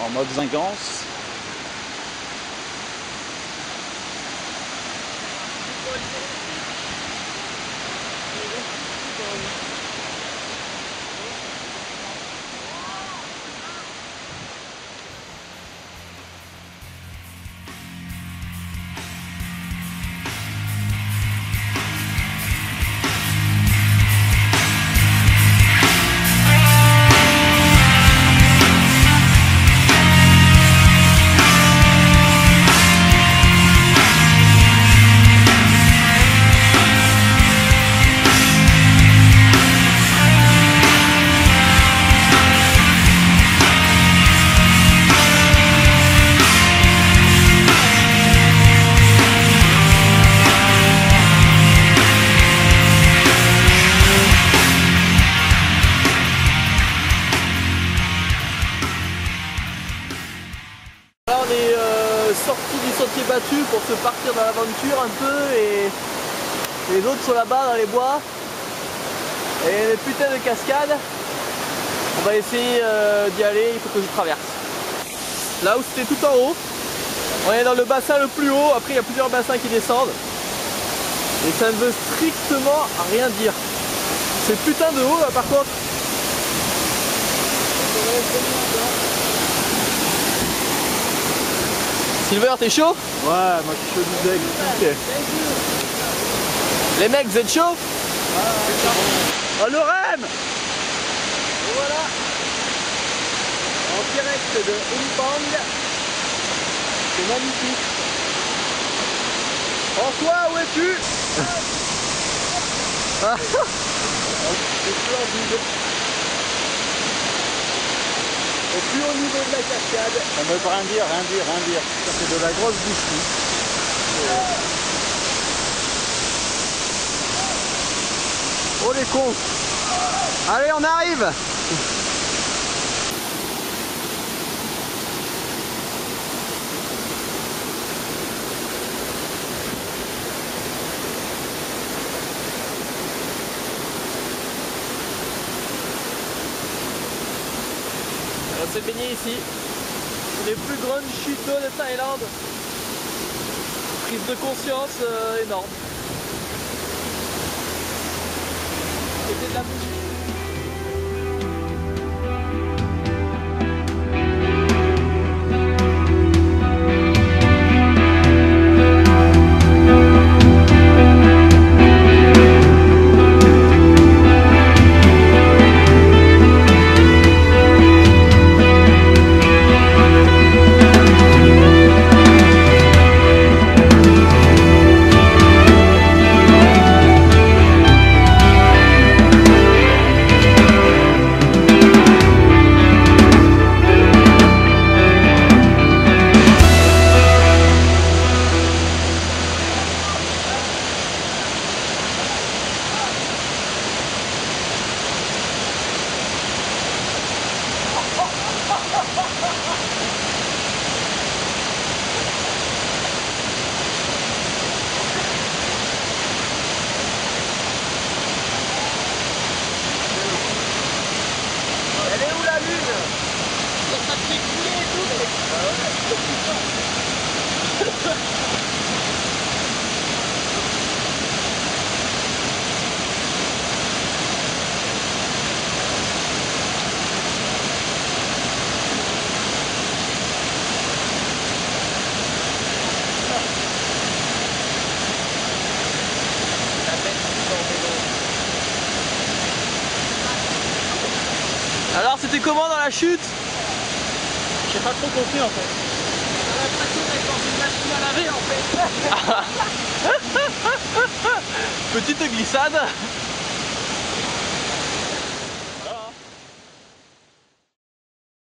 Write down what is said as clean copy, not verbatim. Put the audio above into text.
en mode Zingance. Là on est sorti du sentier battu pour se partir dans l'aventure un peu et les autres sont là-bas dans les bois et les putains de cascades. On va essayer d'y aller, il faut que je traverse. Là où c'était tout en haut, on est dans le bassin le plus haut, après il y a plusieurs bassins qui descendent et ça ne veut strictement rien dire. C'est putain de haut là par contre. Silver, t'es chaud? Ouais, moi je suis chaud du deg. Okay. Les mecs, vous êtes chauds? Oh le REM! Voilà, en direct de Impang, c'est magnifique. François, où es-tu? C'est splendide. Au plus haut niveau de la cascade. Ça ne veut rien dire, rien dire, rien dire. Ça c'est de la grosse boucherie. Oh les cons! Allez, on arrive! On s'est baigné ici. Les plus grandes chutes d'eau de Thaïlande. Prise de conscience énorme. C'était de la bougie. Elle est où la lune? Ça te fait couler et tout mec. Alors c'était comment dans la chute? J'ai pas trop compris en fait. On a l'impression d'être dans une machine à laver en fait. Petite glissade.